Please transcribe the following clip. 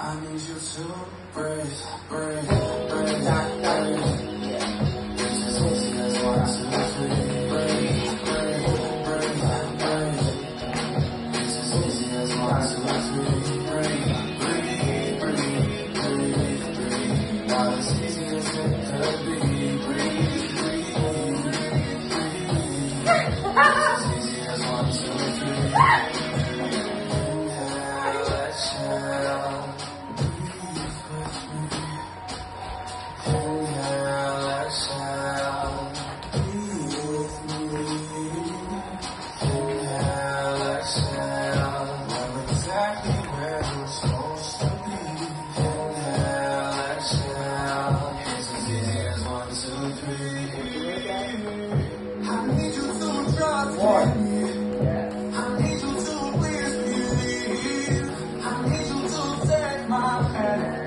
I need you to breathe, breathe, breathe, breathe. This is easy as 1, 2, 3. Breathe, breathe, breathe, breathe. This is easy as 1, 2, 3. Breathe, breathe, breathe, breathe, breathe. Now it's easy as it could be. Breathe, breathe, breathe, breathe. It's easy as 1, 2, 3. Inhale, exhale. Inhale, exhale, breathe with me. Inhale, exhale, I'm exactly where you're supposed to be. Inhale, exhale, it's as easy as 1, 2, 3. I need you to trust me. I need you to please believe. I need you to take my hand.